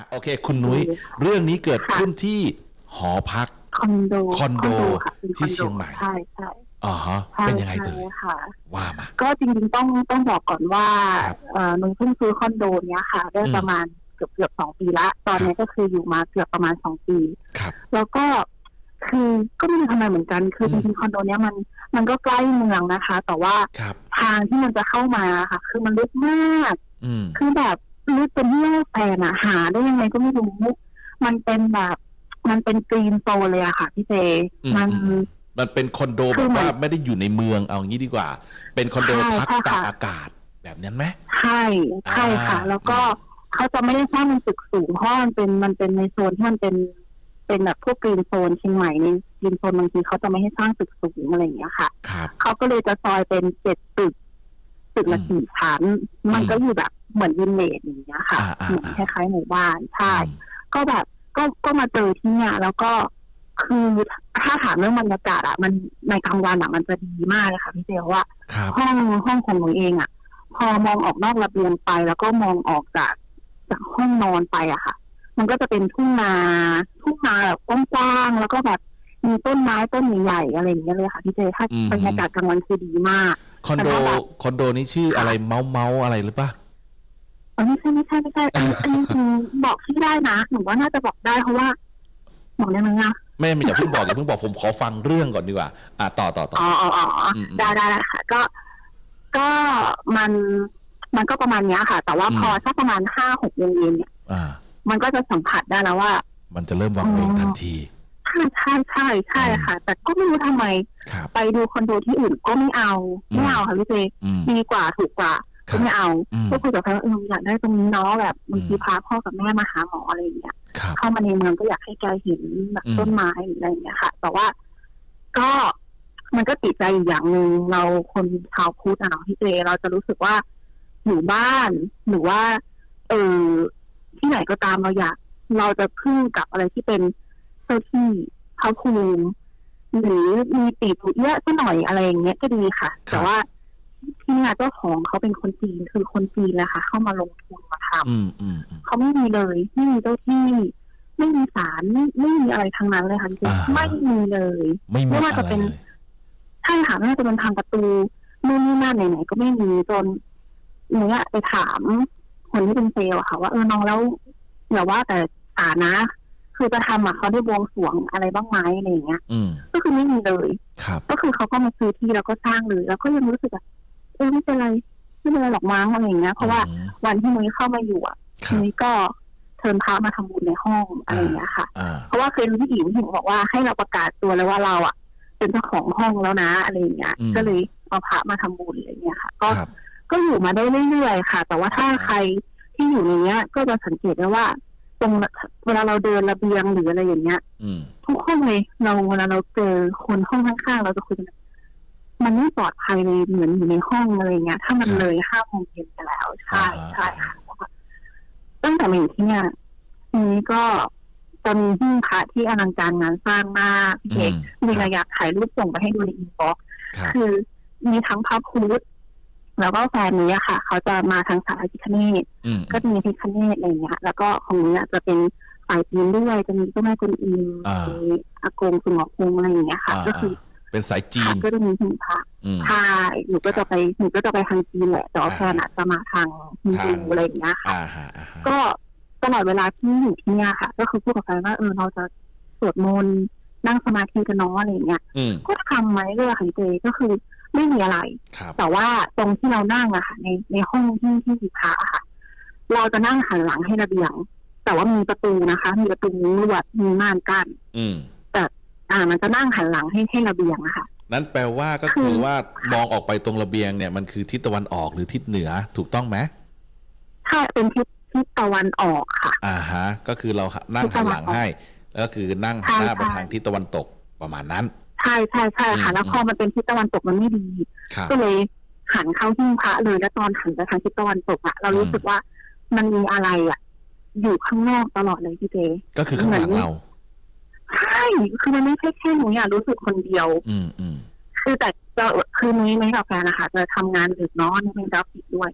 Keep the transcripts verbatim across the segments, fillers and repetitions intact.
โอเคคุณนุ้ยเรื่องนี้เกิดขึ้นที่หอพักคอนโดคอนโดที่เชียงใหม่ใช่ใช่อ๋อฮะเป็นยังไงเตยว่ามาก็จริงๆต้องต้องบอกก่อนว่าเอ่อนุ้ยเพิ่งซื้อคอนโดเนี้ยค่ะได้ประมาณเกือบเกือบสองปีละตอนนี้ก็คืออยู่มาเกือบประมาณสองปีแล้วก็คือก็ไม่รู้ทำไมเหมือนกันคือจริงๆคอนโดเนี้ยมันมันก็ใกล้เมืองนะคะแต่ว่าทางที่มันจะเข้ามาค่ะคือมันลึกมากคือแบบลึกจนที่แฟนอะหาได้ยังไงก็ไม่รู้มันเป็นแบบมันเป็นกรีนโซนเลยอะค่ะพี่เจมันมันเป็นคอนโดแบบว่าไม่ได้อยู่ในเมืองเอางี้ดีกว่าเป็นคอนโดพักตากอากาศแบบนั้นไหมใช่ใช่ค่ะแล้วก็เขาจะไม่ได้สร้างเป็นตึกสูงเพราะมันเป็นมันเป็นในโซนที่มันเป็นเป็นแบบพวกกรีนโซนเชียงใหม่ในกรีนโซนบางทีเขาจะไม่ให้สร้างตึกสูงอะไรอย่างเงี้ยค่ะเขาก็เลยจะซอยเป็นเจ็ดตึกตึกละสี่ชั้นมันก็อยู่แบบเหมือนวินเลจอย่างเงี้ยค่ะเหมือนคล้ายๆหมู่บ้านใช่ก็แบบก็ก็มาเจอที่เนี่ยแล้วก็คือถ้าถามเรื่องบรรยากาศอ่ะมันในกลางวันอ่ะมันจะดีมากเลยค่ะพี่เจว่าห้องห้องของหนูเองอ่ะพอมองออกนอกระเบียงไปแล้วก็มองออกจากจากห้องนอนไปอะค่ะมันก็จะเป็นทุ่งนาทุ่งนาแบบกว้างๆแล้วก็แบบมีต้นไม้ต้นใหญ่ๆอะไรอย่างเงี้ยเลยค่ะพี่เจถ้าบรรยากาศกลางวันคือดีมากคอนโดคอนโดนี้ชื่ออะไรเมาเมาอะไรหรือปะไม่ใช่ไม่ใช่ไม่ใช่อันนี้อันนี้คือบอกที่ได้นะหนูว่าน่าจะบอกได้เพราะว่าบอกได้ไหมอะไม่ไม่อย่าเพิ่งบอกอย่าเพิ่งบอกผมขอฟังเรื่องก่อนดีกว่าอ่ะต่อต่อต่ออ๋ออ๋อได้ได้ค่ะก็ก็มันมันก็ประมาณนี้ค่ะแต่ว่าพอถ้าประมาณห้าหกโมงเย็นเนี่ยมันก็จะสัมผัสได้แล้วว่ามันจะเริ่มวังเวงทันทีใช่ใช่ใช่ใช่ค่ะแต่ก็ไม่รู้ทำไมไปดูคอนโดที่อื่นก็ไม่เอาไม่เอาค่ะพี่เจดีกว่าถูกกว่าก็ไม่เอาก็คุยกับแฟนว่าเอออยากได้ตรงนี้เนาะแบบบางทีพาพ่อกับแม่มาหาหมออะไรอย่างเงี้ยเข้ามาในเมืองก็อยากให้แกเห็นแบบต้นไม้อะไรอย่างเงี้ยค่ะแต่ว่าก็มันก็ติดใจอย่างหนึ่งเราคนชาวพุทธอะเนาะพี่เจเราจะรู้สึกว่าอยู่บ้านหรือว่าเออที่ไหนก็ตามเราอยากเราจะพึ่งกับอะไรที่เป็นเจ้าที่พระภูมิหรือมีปีตุเยอะสักหน่อยอะไรอย่างเงี้ยก็ดีค่ะแต่ว่าที่นี่เจ้าของเขาเป็นคนจีนคือคนจีนแหละค่ะเข้ามาลงทุนมาทำเขาไม่มีเลยไม่มีเจ้าที่ไม่มีศาลไม่ไม่มีอะไรทางนั้นเลยค่ะจริงไม่มีเลยไม่ว่าจะเป็นใช่ค่ะไม่ว่าจะเป็นทางประตูนู่นนี่นั่นไหนๆก็ไม่มีจนเนี้ยไปถามคนที่เป็นเซลล์ค่ะว่าเออน้องแล้วอย่าว่าแต่ศาลนะคือจะทำอ่ะเขาได้บวงสรวงอะไรบ้างไหมอะไรอย่างเงี้ยก็คือไม่มีเลยก็คือเขาก็มาซื้อที่แล้วก็สร้างเลยแล้วก็ยังรู้สึกแบบเออไม่เป็นไรไม่เป็นไรหรอกมั้งอะไรอย่างเงี้ยเพราะว่าวันที่นุ้ยเข้ามาอยู่อ่ะนุ้ยก็เชิญพระมาทำบุญในห้องอะไรอย่างเงี้ยค่ะเพราะว่าเคยรู้ที่อิ๋วที่บอกว่าให้เราประกาศตัวเลยว่าเราอ่ะเป็นเจ้าของห้องแล้วนะอะไรอย่างเงี้ยก็เลยเอาพระมาทำบุญอะไรอย่างเงี้ยค่ะก็ก็อยู่มาได้เรื่อยๆค่ะแต่ว่าถ้าใครที่อยู่ในเนี้ยก็จะสังเกตได้ว่าตรงเวลาเราเดินระเบียงหรืออะไรอย่างเงี้ยทุกห้องเลยเราเวลาเราเจอคนห้องข้างๆเราจะคุยกันมันไม่ปลอดภัยเลยเหมือนอยู่ในห้องอะไรเงี้ยถ้ามันเลยห้าโมงเย็นไปแล้วใช่ใช่ค่ะตั้งแต่มาอยู่ที่เนี่ยนี้ก็จะมีหิ้งพระที่อลังการงานสร้างมากพี่เอกมีอยากถ่ายรูปส่งไปให้ดูในอินบ็อกซ์คือมีทั้งพระพุทธแล้วก็แฟนนี้ค่ะเขาจะมาทางสายพิคเนตก็จะมีพิคเนตอะไรเงี้ยแล้วก็ของนี้จะเป็นฝ่ายจีนด้วยจะมีเจ้าแม่กุนอิมมีอากงสุงห์คงอะไรอย่างเงี้ยค่ะก็คือเป็นสายจีนก็จะมีหิ้งพระใช่หนูก็จะไปหนูก็จะไปทางจีนแหละแต่ว่าแฟนจะมาทางฮินดูอะไรอย่างเงี้ยค่ะก็ตลอดเวลาที่อยู่ที่เนี่ยค่ะก็คือพูดกับแฟนว่าเออเราจะสวดมนต์นั่งสมาธิกันเนาะอะไรอย่างเงี้ยก็ทำไหมเลยค่ะเจก็คือไม่มีอะไรแต่ว่าตรงที่เรานั่งอะค่ะในในห้องที่ที่สิพระค่ะเราจะนั่งหันหลังให้ระเบียงแต่ว่ามีประตูนะคะมีประตูลวดมีม่านกั้นแต่อ่ามันจะนั่งหันหลังให้ให้ระเบียงอะค่ะนั่นแปลว่าก็คือว่ามองออกไปตรงระเบียงเนี่ยมันคือทิศตะวันออกหรือทิศเหนือถูกต้องไหมใช่เป็นทิศทิศตะวันออกค่ะอ่าฮะก็คือเรานั่งหันหลังให้แล้วก็คือนั่งหันหน้าไปทางทิศตะวันตกประมาณนั้นใช่ใช่ใช่ค่ะแล้วพอมันเป็นทิศตะวันตกมันไม่ดีก็เลยหันเข้าหิ้งพระเลยแล้วตอนหันไปทางทิศตะวันตกอะเรารู้สึกว่ามันมีอะไรอะอยู่ข้างนอกตลอดเลยพี่เจก็คือข้างหลังเราใช่คือมันไม่ใช่แค่หนูอยากรู้สึกคนเดียวอืมอืมคือแต่จะคือนี้ไม่กับแฟนนะคะจะทำงานดึกเนาะเป็นกราฟิกด้วย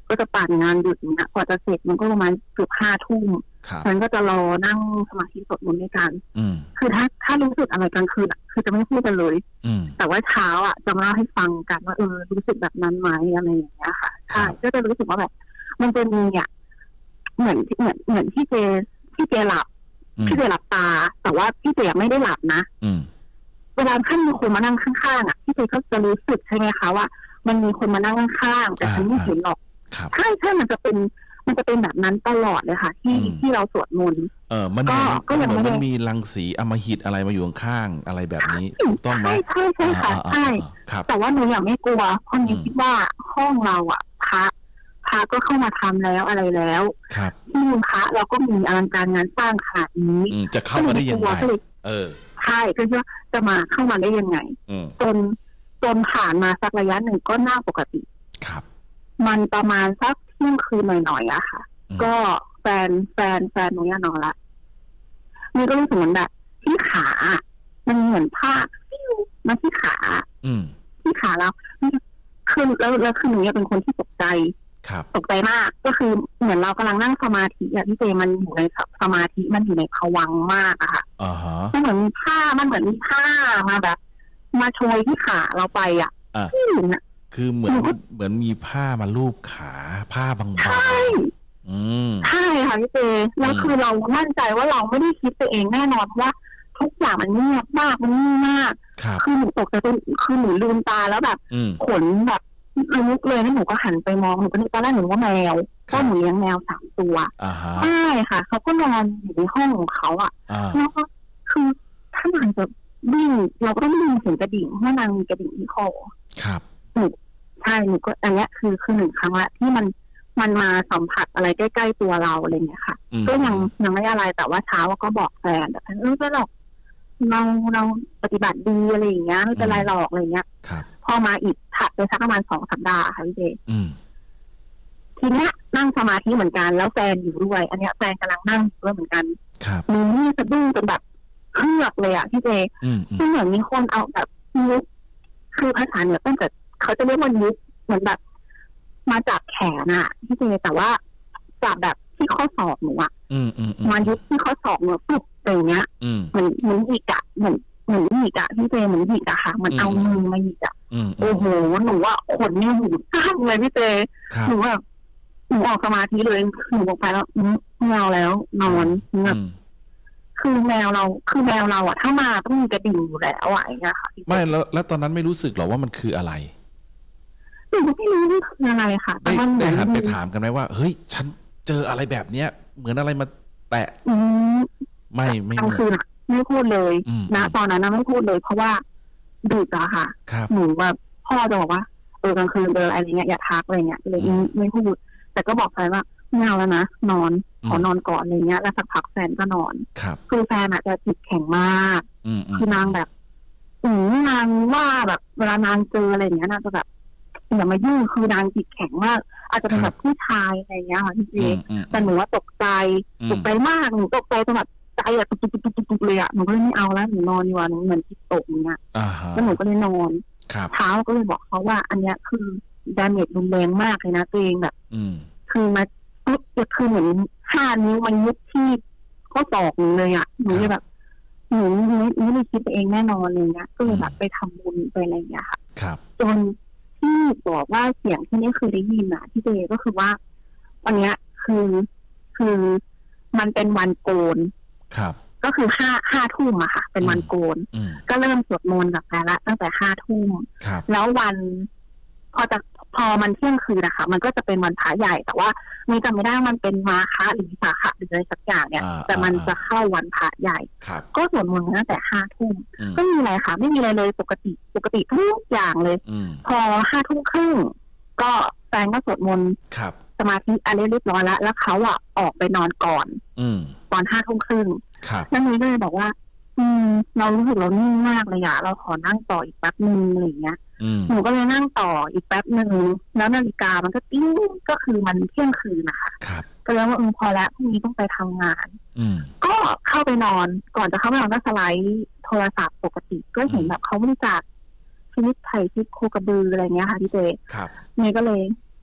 ก็จะปั่นงานดึกเนี่ยกว่าจะเสร็จมันก็ประมาณเกือบห้าทุ่มฉันก็จะรอนั่งสมาธิสวดมนต์ด้วยกันคือถ้าถ้ารู้สึกอะไรกลางคืนคือจะไม่พูดกันเลยแต่ว่าเช้าอ่ะจะมาเล่าให้ฟังกันว่าเออรู้สึกแบบนั้นไหมอะไรอย่างเงี้ยค่ะใช่ก็จะรู้สึกว่าแบบมันจะมีอ่ะเหมือนเหมือนเหมือนที่เจที่เจหลับที่เจหลับตาแต่ว่าพี่เจไม่ได้หลับนะเวลาท่านมีคนมานั่งข้างๆอ่ะพี่เจก็จะรู้สึกใช่ไหมคะว่ามันมีคนมานั่งข้างๆแต่ฉันไม่เห็นหรอกใช่ใช่มันจะเป็นมันจะเป็นแบบนั้นตลอดเลยค่ะที่ที่เราสวดมนต์เออมันก็เหมือนมันมีรังสีอำมหิตอะไรมาอยู่ข้างๆอะไรแบบนี้ถูกต้องไหมใช่ใช่ใช่ค่ะใช่แต่ว่าหนูอย่างไม่กลัวเพราะหนูคิดว่าห้องเราอ่ะพระพระก็เข้ามาทำแล้วอะไรแล้วที่มุมพระเราก็มีอลังการงานสร้างขนาดนี้จะเข้ามาได้ยังไงเออใช่ก็คือจะมาเข้ามาได้ยังไงจนจนผ่านมาสักระยะหนึ่งก็น่าปกติครับมันประมาณสักเที่ยงคืนหน่อยๆอะค่ะก็แฟนแฟนแฟนหนูเนี่ยนอนละนี่ก็รู้สึกเหมือนแบบที่ขามันเหมือนผ้ามันที่ขาที่ขาแล้วคือแล้วแล้วคือหนูเนี่ยเป็นคนที่ตกใจตกใจมากก็คือเหมือนเรากำลังนั่งสมาธิอะพี่เจมันอยู่ในสมาธิมันอยู่ในภวังค์มากอะค่ะมันเหมือนมีผ้ามันเหมือนมีผ้ามาแบบมาโชยที่ขาเราไปอะที่หนูเนี่ยคือเหมือนเหมือนมีผ้ามาลูบขาผ้าบางๆใช่ใช่ค่ะพี่เจแล้วคือเรามั่นใจว่าเราไม่ได้คิดไปเองแน่นอนว่าทุกอย่างมันเงียบมากมันนิ่งมากคือหนูตกใจจนคือหนูลืมตาแล้วแบบขนแบบลุกเลยแล้วหนูก็หันไปมองหนูก็นึกตอนแรกหนูว่าแมวเพราะหนูเลี้ยงแมวสามตัวใช่ค่ะเขาก็นอนอยู่ในห้องของเขาอ่ะแล้วก็คือถ้านางจะวิ่งเราก็ต้องวิ่งเสียงกระดิ่งเพราะนางมีกระดิ่งที่คอครับหนูใช่หนูก็อันนี้คือคือหนึ่งครั้งละที่มันมันมาสัมผัสอะไรใกล้ๆตัวเราอะไรเงี้ยค่ะก็ยังยังไม่อะไรแต่ว่าเช้าก็บอกแฟนแต่เออไม่หรอกเราเราปฏิบัติดีอะไรอย่างเงี้ยไม่เป็นไรหรอกอะไรเงี้ยพอมาอีกถัดไปสักประมาณสองสัปดาห์ค่ะพี่เจทีเนี้ยนั่งสมาธิเหมือนกันแล้วแฟนอยู่ด้วยอันเนี้ยแฟนกำลังนั่งด้วยเหมือนกันมีนี่สะดุ้งจนแบบเครือกเลยอ่ะพี่เจซึ่งเหมือนมีคนเอาแบบยุบคือภาษาเหนือตั้งแต่เขาจะเรียกว่ายุบเหมือนแบบมาจับแขนอ่ะพี่เจแต่ว่าจับแบบที่ข้อศอกหนูอ่ะมายุบที่ข้อศอกหนูปุ๊บอย่างเงี้ยเหมือนเหมือนหยิกอ่ะเหมือนเหมือนหยิกอ่ะพี่เจเหมือนหยิกอะค่ะมันเอามือมาหยิกอ่ะโอ้โหหนูว่าขนนี่หูตั้งเลยพี่เจหนูว่าหนูออกสมาธิเลยหนูบอกไปแล้วแมวแล้วนอนแบบคือแมวเราคือแมวเราอ่ะถ้ามาต้องมีกระดิ่งอยู่แล้วอ่ะอย่างเงี้ยค่ะไม่แล้วแล้วตอนนั้นไม่รู้สึกหรอว่ามันคืออะไรหนูไม่รู้ว่าคืออะไรค่ะได้ได้หันไปถามกันไหมว่าเฮ้ยฉันเจออะไรแบบเนี้ยเหมือนอะไรมาแตะไม่ไม่ไม่คือไม่พูดเลยนะตอนนั้นนะไม่พูดเลยเพราะว่าดึกอะค่ะหนูแบบพ่อจะบอกว่าเออกลางคืนเจออะไรเงี้ยอย่าทักอะไรเงี้ยเลยไม่พูดแต่ก็บอกแฟนว่าไม่เอาแล้วนะนอนขอนอนก่อนอะไรเงี้ยแล้วสักพักแฟนก็นอนคือแฟนอะจะจิตแข็งมากคือนางแบบอืนางว่าแบบเวลานางเจออะไรเงี้ยนางจะแบบอย่ามายุ่งคือนางจิตแข็งมากอาจจะเป็นแบบผู้ชายอะไรเงี้ยค่ะพี่เจแต่หนูว่าตกใจตกใจมากหนูตกใจจนแบบใจอะตุบตุบตุบตุบเลยอะหนูก็เลยไม่เอาแล้วหนูนอนดีกว่าหนูเหมือนจิตตกอย่างเงี้ยแล้วหนูก็เลยนอนเช้าก็เลยบอกเขาว่าอันเนี้ยคือดาเมจรุนแรงมากเลยนะตัวเองแบบคือมาปุ๊บจะคือเหมือนห้านิ้วมันยุบที่ข้อศอกหนูเลยอะหนูเลยแบบหนูหนูไม่คิดตัวเองแน่นอนเลยเงี้ยก็เลยแบบไปทำบุญไปอะไรอย่างเงี้ยค่ะจนที่บอกว่าเสียงที่นี่คือได้ยินอะที่เจก็คือว่าวันเนี้ยคือคือมันเป็นวันโกนครับก็คือห้าห้าทุ่มอะค่ะเป็นวันโกนก็เริ่มสวดมนต์กับแฟนละตั้งแต่ห้าทุ่มแล้ววันพอจะพอมันเที่ยงคืนนะคะมันก็จะเป็นวันพระใหญ่แต่ว่ามีจำไม่ได้มันเป็นมาฆะหรือวิสาขะหรืออะไรสักอย่างเนี่ยแต่มันจะเข้าวันพระใหญ่ก็สวดมนต์ตั้งแต่ห้าทุ่มก็มีอะไรค่ะไม่มีอะไรเลยปกติปกติทุกอย่างเลยพอห้าทุ่มครึ่งก็แฟนก็สวดมนต์สมาธิอะไรเรียบร้อยแล้วแล้วเขาอ่ะออกไปนอนก่อนตอนห้าทุ่มครึ่งแล้วนี้ก็เลยบอกว่าอืมเรารู้สึกเรานิ่งมากเลยอะเราขอนั่งต่ออีกแป๊บนึงอะไรเงี้ยหนูก็เลยนั่งต่ออีกแป๊บนึงแล้วนาฬิกามันก็ติ้งก็คือมันเที่ยงคืนนะคะก็เลยว่าเออพอแล้วพรุ่งนี้ต้องไปทำงานก็เข้าไปนอนก่อนจะเข้าไปนอนก็สไลด์โทรศัพท์ปกติก็เห็นแบบเขาบริจาคชีวิตไทยชีวิตโคกระบืออะไรเงี้ยค่ะพี่เจเนี่ยก็เลย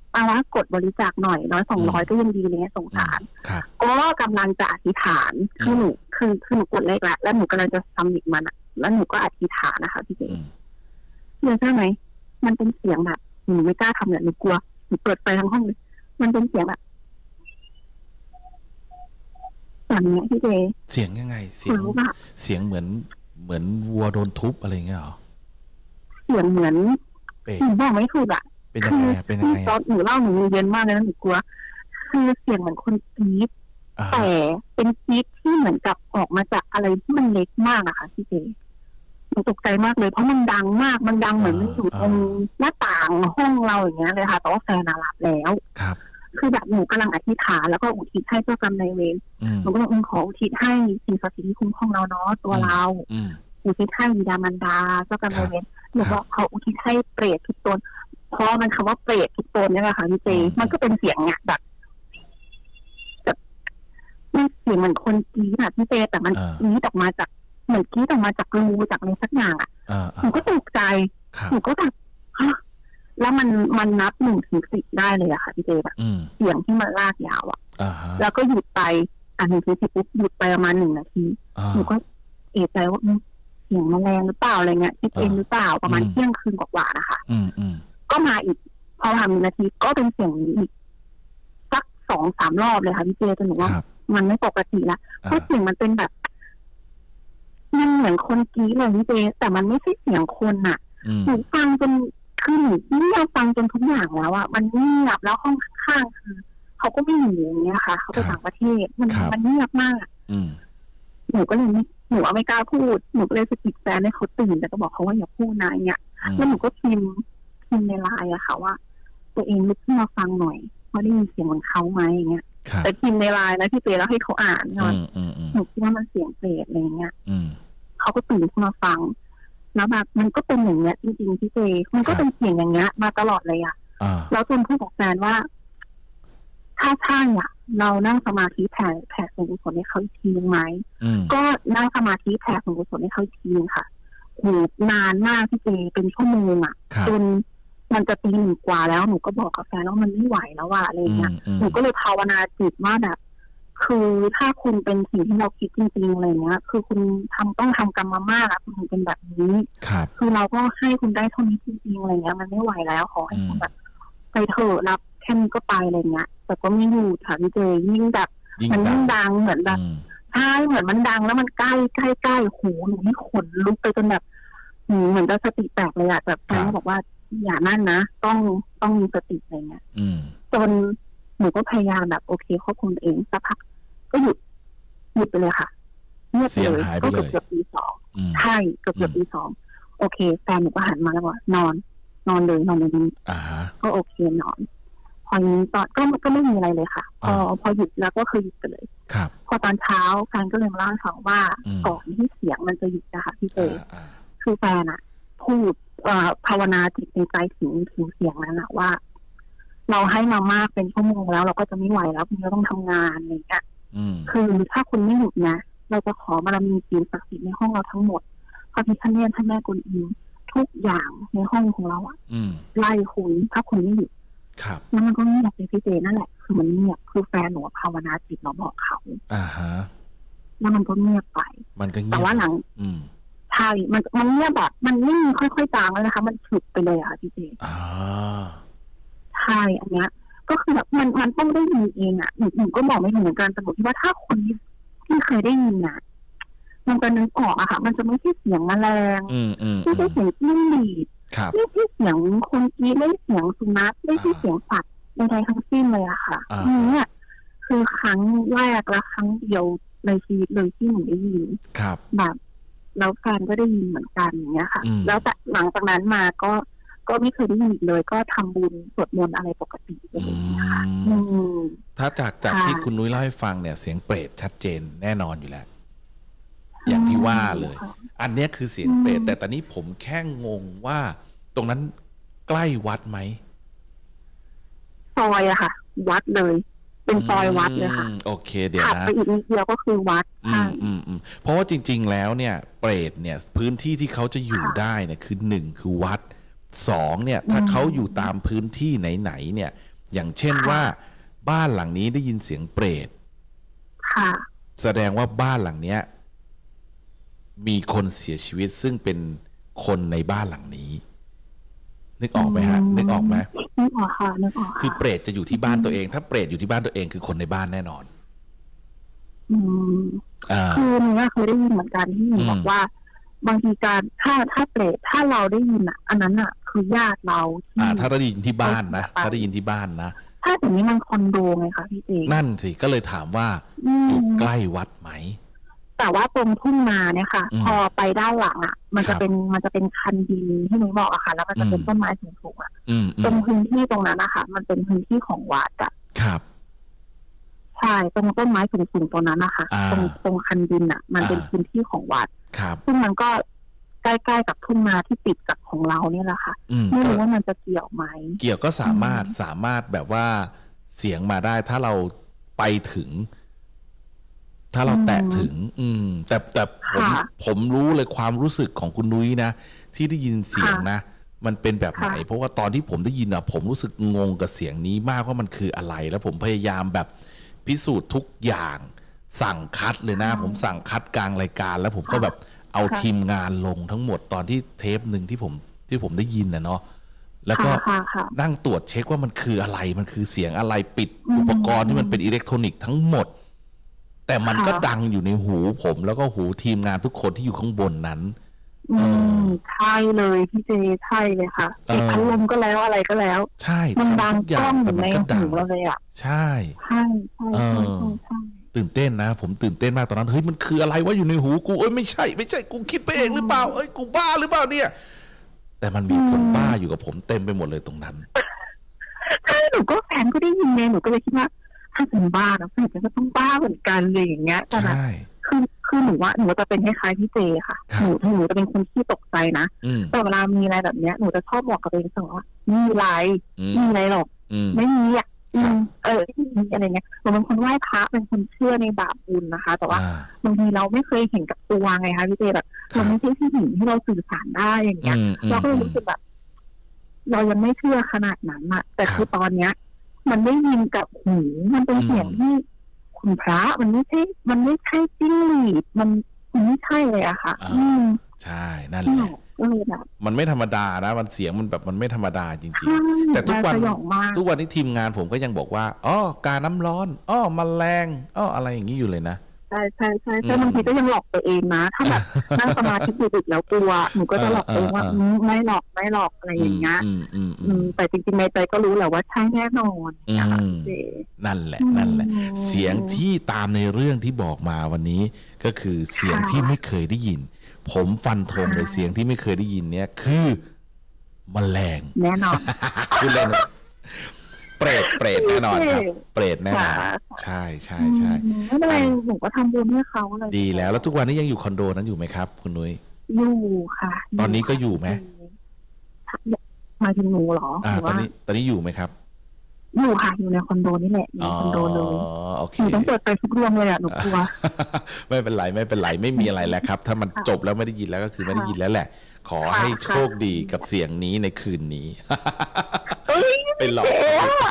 เอาว่ากดบริจาคหน่อยร้อยสองร้อยก็ยังดีเลยสงสารก็กำลังจะอธิษฐานคือหนูคือคือหนูกดเลขแล้วแล้วหนูกำลังจะซัมมิตมันอ่ะแล้วหนูก็อธิษฐานนะคะพี่เจเชื่อใช่ไหมมันเป็นเสียงแบบหนูไม่กล้าทำเนี่ยหนูกลัวหนูเปิดไฟทั้งห้องเลยมันเป็นเสียงแบบแบบนี้พี่เจเสียงยังไงเสียงเสียงเหมือนเหมือนวัวโดนทุบอะไรเงี้ยหรอเสียงเหมือนหนูบอกไม่ถูกอ่ะเป็นยังไงเป็นยังไงตอนหนูเล่าหนูเย็นมากเลยนะหนูกลัวคือเสียงเหมือนคนกรี๊ดแต่เป็นกรี๊ดที่เหมือนกับออกมาจากอะไรที่มันเล็กมากอะค่ะพี่เจหนูตกใจมากเลยเพราะมันดังมากมันดังเหมือนมันอยู่ตรงหน้าต่างห้องเราอย่างเงี้ยเลยค่ะแต่ว่าแฟนหลับแล้วครับคือแบบหนูกำลังอธิษฐานแล้วก็อุทิศให้เจ้ากรรมนายเวรหนูก็บอกขออุทิศให้สิ่งศักดิ์สิทธิ์ที่คุ้มครองเราเนาะตัวเราอุทิศให้บิดามารดาเจ้ากรรมนายเวรหนูบอกเขาอุทิศให้เปรตทุกตนเพราะมันคำว่าเปรตทุกตนนี่แหละค่ะพี่เจมันก็เป็นเสียงเนี่ยแบบแบบมันเสียงเหมือนคนกรี๊ดแบบพี่เจแต่มันกรี๊ดออกมาจากเหมือนกรี๊ดออกมาจากรูจากอะไรสักอย่างอ่ะหนูก็ตกใจหนูก็แบบแล้วมันมันนับหนึ่งถึงสิบได้เลยอะค่ะพี่เจแบบเสียงที่มันลากยาวอะแล้วก็หยุดไปอ่ะหนึ่งถึงสิบปุ๊บหยุดไปประมาณหนึ่งนาทีหนูก็เอะใจว่าเสียงแมลงหรือเปล่าอะไรเงี้ยคิดเองหรือเปล่าประมาณเที่ยงคืนกว่าๆนะคะก็มาอีกพอทำหนึ่งนาทีก็เป็นเสียงนี้อีกสักสองสามรอบเลยค่ะพี่เจจนหนูว่ามันไม่ปกติละเพราะเสียงมันเป็นแบบมันเหมือนคนกรี๊ดเลยพี่เจแต่มันไม่ใช่เสียงคนอะหนูฟังจนคือหนูเงียบฟังจนทุกอย่างแล้วอะมันเงียบแล้วห้องข้างๆคือเขาก็ไม่อยู่อย่างเงี้ยค่ะเขาไปต่างประเทศมันมันเงียบมากหนูก็เลยไม่หนูไม่กล้าพูดหนูก็เลยสะกิดแฟนให้เขาตื่นแต่ก็บอกเขาว่าอย่าพูดนะเงี้ยแล้วหนูก็พิมพ์พิมพ์ในไลน์อะค่ะว่าตัวเองลุกขึ้นมาฟังหน่อยว่าได้ยินเสียงของเขาไหมอย่างเงี้ยแต่พิมพ์ในไลน์นะพี่เจแล้วให้เขาอ่านเนาะหนูคิดว่ามันเสียงเปรตอะไรเงี้ยเขาก็ตื่นขึ้นมาฟังแล้วแบบมันก็เป็นอย่างเงี้ยจริงๆพี่เจมันก็เป็นเสียงอย่างเงี้ยมาตลอดเลยอ่ะแล้วจนพูดกับแฟนว่าถ้าใช่อ่ะเรานั่งสมาธิแผ่แผ่ส่วนกุศลให้เขาอีกทีนึงไหมก็นั่งสมาธิแผ่ส่วนกุศลให้เขาอีกทีนึงค่ะโหนานมากพี่เจเป็นชั่วโมงอ่ะจนมันจะตีหนึ่งกว่าแล้วหนูก็บอกกับแฟนว่ามันไม่ไหวแล้วอ่ะอะไรเงี้ยหนูก็เลยภาวนาจิตว่าแบบคือถ้าคุณเป็นสิ่งที่เราคิดจริงๆอะไรเงี้ยคือคุณทำต้องทำกรรมมากอะคุณเป็นแบบนี้คือเราก็ให้คุณได้เท่านี้จริงๆอะไรเงี้ยมันไม่ไหวแล้วขอให้คุณแบบไปเถอะรับแค่นี้ก็ไปอะไรเงี้ยแต่ก็ไม่อยู่ค่ะพี่เจยิ่งแบบมันยิ่งดังเหมือนแบบใช่เหมือนมันดังแล้วมันใกล้ใกล้ใกล้หูหนูนี่ขนลุกไปจนแบบเหมือนจะสติแตกเลยอะแบบแฟนบอกว่าอย่านั่นนะต้องต้องมีสติอะไรเงี้ยจนหนูก็พยายามแบบโอเคควบคุมเองสักพักก็หยุดหยุดไปเลยค่ะเงียบเลยก็เกือบเกือบปีสองใช่เกือบเกือบปีสองโอเคแฟนหนูก็หันมาแล้วว่านอนนอนเลยนอนเลยนี้ก็โอเคนอนพอนี้ตอนก็ก็ไม่มีอะไรเลยค่ะพอพอหยุดแล้วก็คือหยุดไปเลยพอตอนเช้าแฟนก็เลยมาเล่าให้ฟังว่าก่อนที่เสียงมันจะหยุดนะคะพี่เจคือแฟนอะพูดภาวนาจิตในใจถึงถึงเสียงนั้นอะว่าเราให้มามากเป็นชั่วโมงแล้วเราก็จะไม่ไหวแล้วคุณจะต้องทำงานอะไรอย่างเงี้ยคือถ้าคุณไม่หยุดนะเราจะขอบารมีสิ่งศักดิ์สิทธิ์ในห้องเราทั้งหมดพระพิฆเนศท่านแม่กวนอิมทุกอย่างในห้องของเราอ่ะไล่คุณถ้าคุณไม่หยุดแล้วมันก็เงียบในพี่เจนั่นแหละคือมันเงียบคือแฟนหนูภาวนาจิตเราบอกเขาอ่าฮะแล้วมันก็เงียบไปมันก็เงียบแต่ว่าหลังใช่มันมันเงียบแบบมันไม่มีค่อยๆจางแล้วนะคะมันฉุดไปเลยอ่ะพี่เจอ่าใช่อันเนี้ยก็คือแบบมันมันต้องได้ยินเองอ่ะหนูหนูก็บอกไม่ถูกเหมือนกันแต่หนูคิดว่าถ้าคนที่เคยได้ยินอ่ะมันจะนึกออกอะค่ะมันจะไม่ใช่เสียงแมลงไม่ใช่เสียงจิ้งหรีดไม่ใช่เสียงคนกรี๊ดไม่ใช่เสียงสุนัขไม่ใช่เสียงสัตว์ใดๆทั้งสิ้นเลยอะค่ะนี่คือครั้งแรกและครั้งเดียวในชีวิตเลยที่หนูได้ยินแบบแล้วแฟนก็ได้ยินเหมือนกันอย่างเงี้ยค่ะแล้วแต่หลังจากนั้นมาก็ก็ไม่เคยได้ยินอีกเลยก็ทำบุญสวดมนต์อะไรปกติเลยนะคะถ้าจากจากที่คุณนุ้ยเล่าให้ฟังเนี่ยเสียงเปรตชัดเจนแน่นอนอยู่แล้วอย่างที่ว่าเลยอันนี้คือเสียงเปรตแต่ตอนนี้ผมแค่งงว่าตรงนั้นใกล้วัดไหมซอยอะค่ะวัดเลยเป็นซอยวัดเลยค่ะโอเคเดี๋ยวนะขับไปอีกนิดเดียวก็คือวัดอืมอืมอืมเพราะว่าจริงๆแล้วเนี่ยเปรตเนี่ยพื้นที่ที่เขาจะอยู่ได้เนี่ยคือหนึ่งคือวัดสองเนี่ยถ้าเขาอยู่ตามพื้นที่ไหนๆเนี่ยอย่างเช่นว่าบ้านหลังนี้ได้ยินเสียงเปรตค่ะแสดงว่าบ้านหลังเนี้ยมีคนเสียชีวิตซึ่งเป็นคนในบ้านหลังนี้นึกออกไหมฮะนึกออกไหมนึกออกค่ะนึกออกคือเปรตจะอยู่ที่บ้านตัวเองถ้าเปรตอยู่ที่บ้านตัวเองคือคนในบ้านแน่นอนอืมคือหนูเคยได้ยินเหมือนกันที่หนูบอกว่าบางทีการถ้าถ้าเปรตถ้าเราได้ยินอ่ะอันนั้นอ่ะคือญาติเราอ่าถ้าได้ยินที่บ้านนะถ้าได้ยินที่บ้านนะถ้าอย่างนี้มันคอนโดไงคะพี่เจนั่นสิก็เลยถามว่าอยู่ใกล้วัดไหมแต่ว่าตรงทุ่งนาเนี่ยค่ะพอไปด้านหลังอ่ะมันจะเป็นมันจะเป็นคันดินที่หนูบอกอะค่ะแล้วมันจะเป็นต้นไม้สูงๆอ่ะตรงพื้นที่ตรงนั้นนะคะมันเป็นพื้นที่ของวัดอ่ะครับใช่ตรงต้นไม้สูงๆตรงนั้นนะคะตรงตรงคันดินอ่ะมันเป็นพื้นที่ของวัดซึ่งมันก็ใกล้ๆกับทุ่งนาที่ติดกับของเราเนี่ยแหละค่ะไม่รู้ว่ามันจะเกี่ยวไหมเกี่ยวก็สามารถสามารถแบบว่าเสียงมาได้ถ้าเราไปถึงถ้าเราแตะถึงอืมแต่แต่ผมผมรู้เลยความรู้สึกของคุณนุ้ยนะที่ได้ยินเสียงนะมันเป็นแบบไหนเพราะว่าตอนที่ผมได้ยินอ่ะผมรู้สึกงงกับเสียงนี้มากว่ามันคืออะไรแล้วผมพยายามแบบพิสูจน์ทุกอย่างสั่งคัดเลยนะผมสั่งคัดกลางรายการแล้วผมก็แบบเอาทีมงานลงทั้งหมดตอนที่เทปหนึ่งที่ผมที่ผมได้ยินนะเนาะแล้วก็นั่งตรวจเช็คว่ามันคืออะไรมันคือเสียงอะไรปิดอุปกรณ์ที่มันเป็นอิเล็กทรอนิกส์ทั้งหมดแต่มันก็ดังอยู่ในหูผมแล้วก็หูทีมงานทุกคนที่อยู่ข้างบนนั้นอืมใช่เลยพี่เจใช่เลยค่ะติดพัดลมก็แล้วอะไรก็แล้วใช่มันดังก้องอยู่ในหูเราเลยอ่ะใช่ใช่ใช่ใช่ตื่นเต้นนะผมตื่นเต้นมากตอนนั้นเฮ้ยมันคืออะไรวะอยู่ในหูกูเอ้ยไม่ใช่ไม่ใช่กูคิดไปเองหรือเปล่าเอ้ยกูบ้าหรือเปล่าเนี่ยแต่มันมีคนบ้าอยู่กับผมเต็มไปหมดเลยตรงนั้นใช่หนูก็แฟนก็ได้ยินไงหนูก็เลยคิดว่าถ้าเป็นบ้าแล้วแฟนก็ต้องบ้าเหมือนกันเลยอย่างเงี้ยแต่แบบคือคือหนูว่าหนูจะเป็นคล้ายๆพี่เจค่ะหนูหนูจะเป็นคนที่ตกใจนะแต่เวลามีอะไรแบบเนี้ยหนูจะชอบบอกกับตัวเองเสมอว่ามีอะไรมีอะไรหรอกไม่มีอ่ะเออที่มีอะไรเงี้ยหนูเป็นคนไหว้พระเป็นคนเชื่อในบาปบุญนะคะแต่ว่าบางทีเราไม่เคยเห็นกับตัวไงคะพี่เจแบบเราไม่ใช่ที่หญิงที่เราสื่อสารได้อย่างเงี้ยเราก็เลยรู้สึกแบบเรายังไม่เชื่อขนาดนั้นอะแต่คือตอนเนี้ยมันได้ยินกับหูมันเป็นเสียงที่คุณพระมันไม่ใช่มันไม่ใช่จิ้งหรีดมันมันไม่ใช่เลยอะค่ะอืมใช่นั่นแหละมันไม่ธรรมดานะมันเสียงมันแบบมันไม่ธรรมดาจริงๆแต่ทุกวันทุกวันนี้ทีมงานผมก็ยังบอกว่าอ๋อการน้ำร้อนอ๋อแมลงอ๋ออะไรอย่างนี้อยู่เลยนะใช่ใช่ใช่ใช่บางทีก็ยังหลอกตัวเองนะถ้าแบบนั่งสมาธิดึกๆแล้วกลัวหนูก็จะหลอกตัวเองว่าไม่หลอกไม่หลอกอะไรอย่างเงี้ยแต่จริงๆในใจก็รู้แหละว่าใช่แน่นอนนั่นแหละนั่นแหละเสียงที่ตามในเรื่องที่บอกมาวันนี้ก็คือเสียงที่ไม่เคยได้ยินผมฟันธงเลยเสียงที่ไม่เคยได้ยินเนี่ยคือแมลงแน่นอนคุณเล่นเปรตเปรตแน่นอนครับเปรตแน่นอนใช่ใช่ใช่ไม่เป็นไรหนูก็ทำบุญให้เขาเลยดีแล้วแล้วทุกวันนี้ยังอยู่คอนโดนั้นอยู่ไหมครับคุณนุ้ยอยู่ค่ะตอนนี้ก็อยู่ไหมมาถึงหนูเหรออ่าตอนนี้ตอนนี้อยู่ไหมครับอยู่ค่ะอยู่ในคอนโดนี่แหละอยู่คอนโดเลยหนูต้องเปิดไฟทุกดวงเลยอ่ะหนูกลัวไม่เป็นไรไม่เป็นไรไม่มีอะไรแล้วครับถ้ามันจบแล้วไม่ได้ยินแล้วก็คือไม่ได้ยินแล้วแหละขอให้โชคดีกับเสียงนี้ในคืนนี้ไปหลอก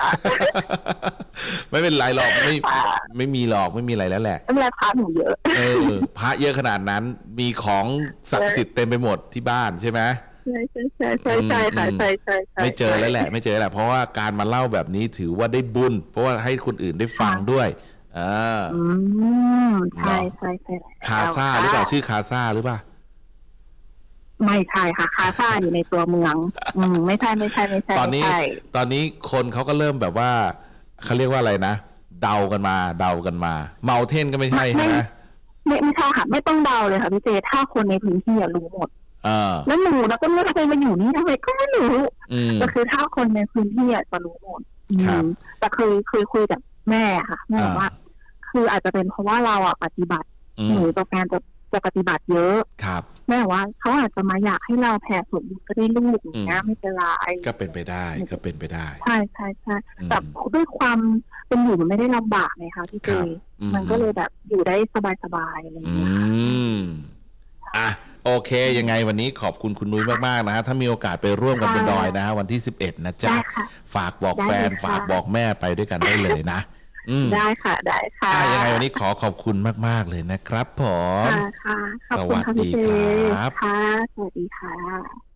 ไม่เป็นไรหรอกไม่ไม่มีหรอกไม่มีอะไรแล้วแหละไม่เป็นไรพระหนูเยอะเออพระเยอะขนาดนั้นมีของศักดิ์สิทธิ์เต็มไปหมดที่บ้านใช่ไหมใช่ใช่ใช่ใช่ใช่ใช่ใช่ใช่ไม่เจอแล้วแหละไม่เจอแหละเพราะว่าการมาเล่าแบบนี้ถือว่าได้บุญเพราะว่าให้คนอื่นได้ฟังด้วยอ่าใช่ใช่ใช่คาซ่าหรือเปล่าชื่อคาซ่าหรือเปล่าไม่ใช่ค่ะคาซ่าอยู่ในตัวเมืองอืมไม่ใช่ไม่ใช่ไม่ใช่ตอนนี้ตอนนี้คนเขาก็เริ่มแบบว่าเขาเรียกว่าอะไรนะเดากันมาเดากันมาเมาเท่นก็ไม่ใช่ใช่ไหมไม่ไม่ใช่ค่ะไม่ต้องเดาเลยค่ะพี่เจถ้าคนในพื้นที่รู้หมดแล้วหนูแล้วก็ไม่เคยมาอยู่นี่ทำไมก็ไม่รู้ก็คือถ้าคนในพื้นที่จะรู้หมดแต่เคยเคยคุยกับแม่ค่ะแม่บอกว่าคืออาจจะเป็นเพราะว่าเราอ่ะปฏิบัติหนูตัวแฟนจะจะปฏิบัติเยอะแม่ว่าเขาอาจจะมาอยากให้เราแผ่ส่วนบุญก็ได้ลูกอย่างเงี้ยไม่เป็นไรก็เป็นไปได้ก็เป็นไปได้ใช่ใช่ใช่แต่ด้วยความเป็นอยู่มันไม่ได้ลำบากไงคะพี่เจมันก็เลยแบบอยู่ได้สบายๆอะไรอย่างเงี้ยอ่ะโโอเคยังไงวันนี้ขอบคุณคุณนุ้ยมากๆนะฮะถ้ามีโอกาสไปร่วมกันบนดอยนะฮะวันที่สิบเอ็ดนะจ๊ะฝากบอกแฟนฝากบอกแม่ไปด้วยกันได้เลยนะได้ค่ะได้ค่ะยังไงวันนี้ขอขอบคุณมากๆเลยนะครับผมค่ะสวัสดีครับค่ะสวัสดีค่ะ